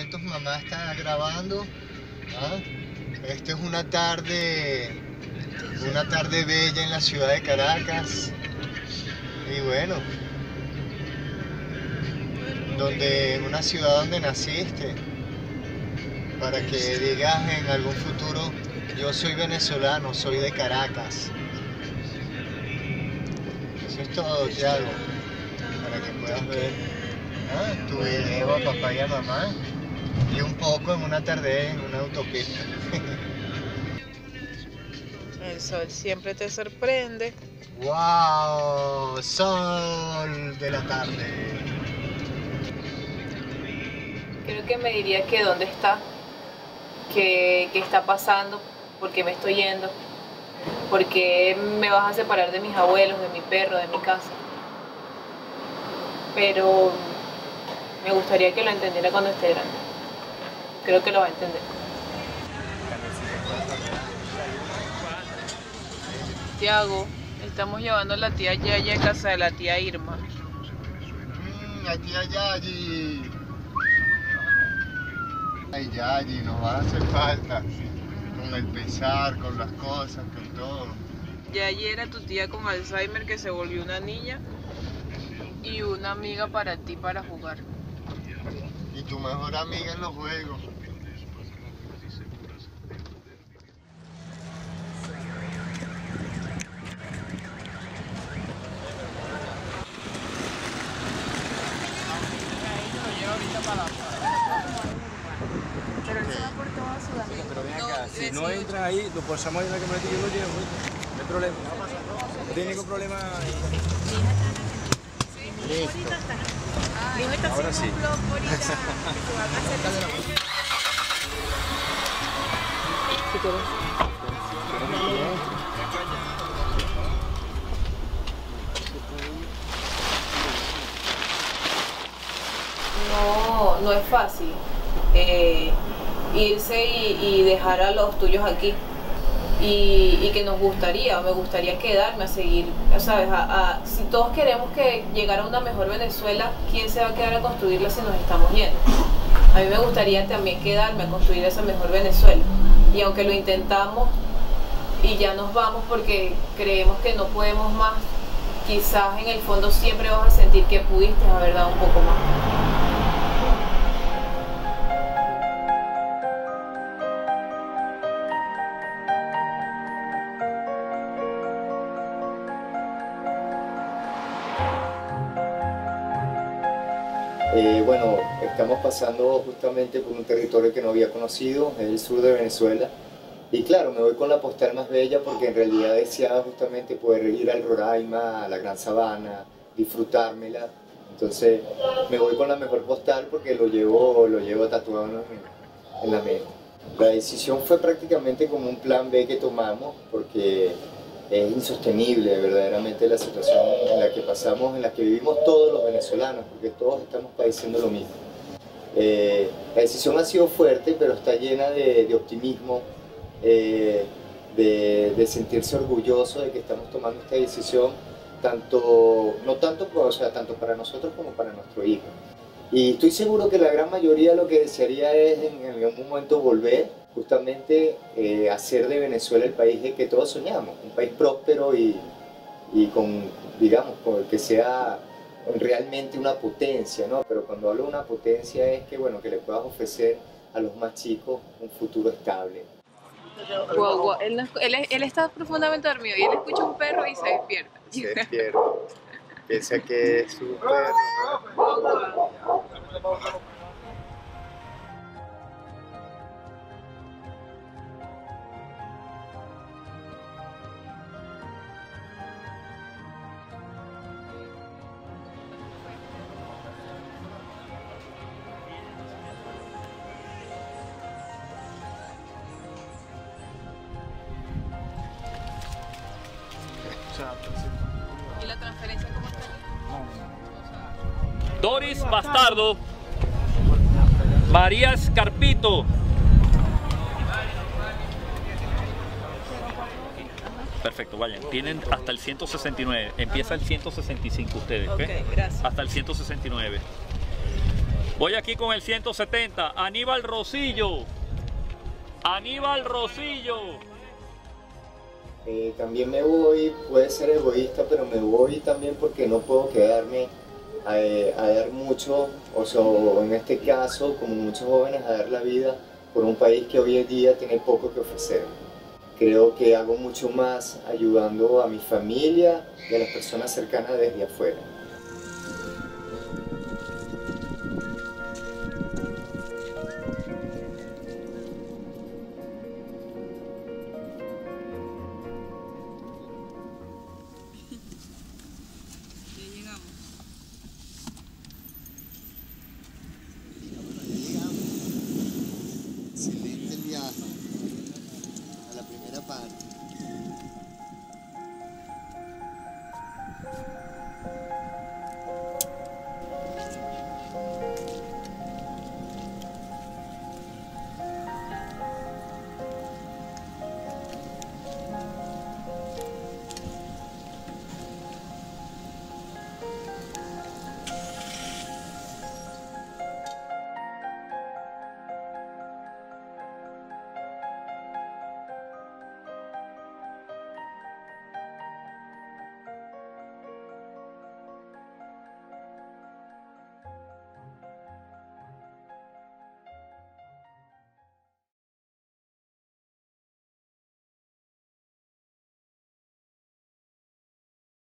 momentos mamá está grabando. ¿Ah? Esta es una tarde bella en la ciudad de Caracas. Y bueno, una ciudad donde naciste, para que digas en algún futuro, yo soy venezolano, soy de Caracas. Eso es todo, Thiago, para que puedas ver tu video a papá y a mamá, y un poco en una tarde en una autopista. El sol siempre te sorprende. ¡Wow! Sol de la tarde. Creo que me diría que dónde está, qué está pasando, por qué me estoy yendo, por qué me vas a separar de mis abuelos, de mi perro, de mi casa. Pero me gustaría que lo entendiera cuando esté grande. Creo que lo va a entender. Thiago, estamos llevando a la tía Yaya a casa de la tía Irma. La tía Yayi. Ay, Yayi, nos va a hacer falta. Con el pesar, con las cosas, con todo. Yayi era tu tía con Alzheimer que se volvió una niña y una amiga para ti para jugar. Y tu mejor amiga en los juegos. Pero él se va por toda Sudamérica. Pero ven acá, si no entras ahí, lo pasamos ahí en la camioneta y yo lo llevo, no hay problema. No tiene ningún problema ahí. Listo. Ahora sí. No es fácil irse y dejar a los tuyos aquí. Y que me gustaría quedarme a seguir, ¿sabes? Si todos queremos que llegara a una mejor Venezuela, ¿quién se va a quedar a construirla si nos estamos yendo? A mí me gustaría también quedarme a construir esa mejor Venezuela. Y aunque lo intentamos y ya nos vamos porque creemos que no podemos más, quizás en el fondo siempre vas a sentir que pudiste haber dado un poco más. Bueno, estamos pasando justamente por un territorio que no había conocido, es el sur de Venezuela. Y claro, me voy con la postal más bella porque en realidad deseaba justamente poder ir al Roraima, a la Gran Sabana, disfrutármela. Entonces me voy con la mejor postal porque lo llevo tatuado en la mente. La decisión fue prácticamente como un plan B que tomamos porque es insostenible verdaderamente la situación en la que pasamos, en la que vivimos todos los venezolanos, porque todos estamos padeciendo lo mismo. La decisión ha sido fuerte, pero está llena de optimismo, de sentirse orgulloso de que estamos tomando esta decisión, tanto para nosotros como para nuestro hijo. Y estoy seguro que la gran mayoría lo que desearía es en algún momento volver justamente hacer de Venezuela el país que todos soñamos, un país próspero y con el que sea realmente una potencia, ¿no? Pero cuando hablo de una potencia es que, bueno, que le puedas ofrecer a los más chicos un futuro estable. Wow. Él está profundamente dormido y él escucha un perro y se despierta. Se despierta. Piensa que es su perro. ¿Y la transferencia cómo está? Doris Bastardo, María Escarpito, perfecto, vayan, tienen hasta el 169, empieza el 165 ustedes, ¿ok? Ok, gracias. Hasta el 169. Voy aquí con el 170. Aníbal Rosillo. Aníbal Rosillo. También me voy, puede ser egoísta, pero me voy también porque no puedo quedarme a dar mucho, o sea, en este caso, como muchos jóvenes, a dar la vida por un país que hoy en día tiene poco que ofrecer. Creo que hago mucho más ayudando a mi familia y a las personas cercanas desde afuera. Excelente el viaje a la primera parte.